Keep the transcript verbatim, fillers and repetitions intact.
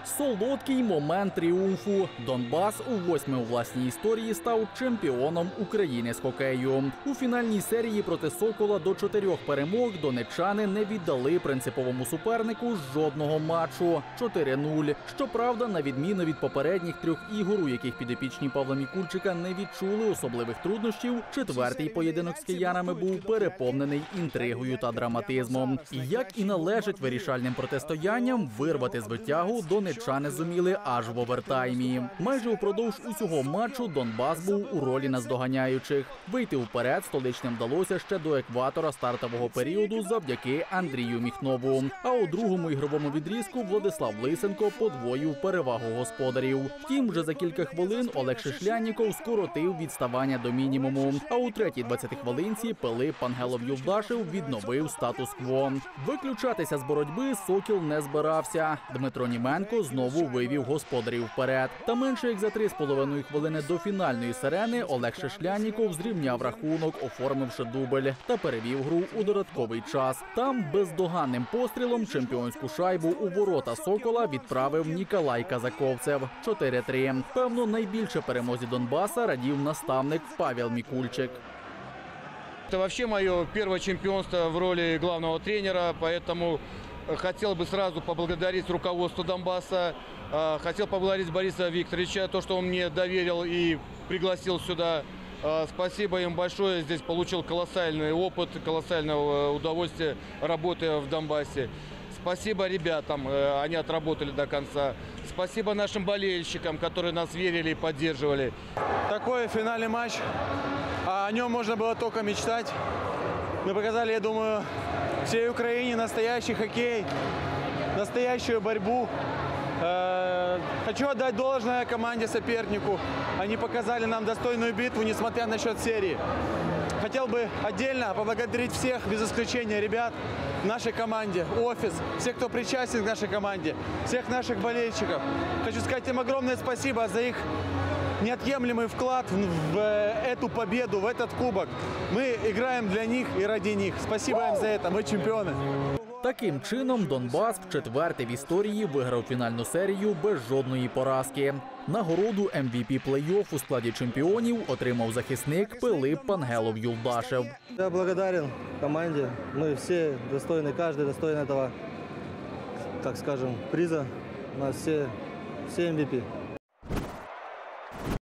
Солодкий момент тріумфу. Донбас у восьми у власній історії став чемпіоном України з хокею. У фінальній серії проти «Сокола» до чотирьох перемог донеччани не віддали принциповому супернику жодного матчу – чотири нуль. Щоправда, на відміну від попередніх трьох ігор, у яких підопічні Павла Мікульчика не відчули особливих труднощів, четвертий поєдинок з киянами був переповнений інтригою та драматизмом. І як і належить вирішальним протистоянням, вирвати звитягу донеччани зуміли аж в овертаймі. Майже упродовж усього матчу Донбас був у ролі наздоганяючих. Вийти вперед столичним вдалося ще до екватора стартового періоду завдяки Андрію Міхнову. А у другому ігровому відрізку Владислав Лисенко подвоїв перевагу господарів. Втім, вже за кілька хвилин Олег Шишлянніков скоротив відставання до мінімуму. А у третій двадцятихвилинці Пилип Пангелов-Юлдашев відновив статус-кво. Виключатися з боротьби «Сокіл» не збирався. Дмитро Німенко знову вивів господарів вперед. Та менше як за три з половиною хвилини до фінальної сирени Олег Шишлянніков зрівняв рахунок, оформивши дубль, та перевів гру у додатковий час. Там бездоганним пострілом чемпіонську шайбу у ворота «Сокола» відправив Ніколай Казаковцев – чотири три. Певно, найбільше перемозі Донбаса радів наставник Павел Мікульчик. Это вообще мое первое чемпионство в роли главного тренера, поэтому хотел бы сразу поблагодарить руководство Донбасса, хотел поблагодарить Бориса Викторовича, то, что он мне доверил и пригласил сюда. Спасибо им большое, здесь получил колоссальный опыт, колоссальное удовольствие, работая в Донбассе. Спасибо ребятам, они отработали до конца. Спасибо нашим болельщикам, которые нас верили и поддерживали. Такой финальный матч, о нем можно было только мечтать. Мы показали, я думаю, всей Украине настоящий хоккей, настоящую борьбу. Хочу отдать должное команде сопернику. Они показали нам достойную битву, несмотря на счет серии. Хотел бы отдельно поблагодарить всех, без исключения ребят, в нашей команде, офис, всех, кто причастен к нашей команде, всех наших болельщиков. Хочу сказать им огромное спасибо за их неотъемлемый вклад в эту победу, в этот кубок. Мы играем для них и ради них. Спасибо им за это, мы чемпионы. Таким чином, Донбас вчетверте в історії виграв фінальну серію без жодної поразки. Нагороду ем ві пі плей-офф у складі чемпіонів отримав захисник Пилип Пангелов-Юлдашев. Я благодарен команде. Мы все достойны, каждый достоин этого, так скажем, приза. У нас все, все ем ві пі.